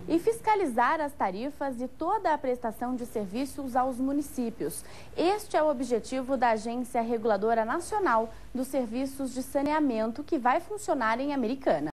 e fiscalizar as tarifas e toda a prestação de serviços aos municípios. Este é o objetivo da Agência Reguladora Nacional dos Serviços de Saneamento, que vai funcionar em Americana.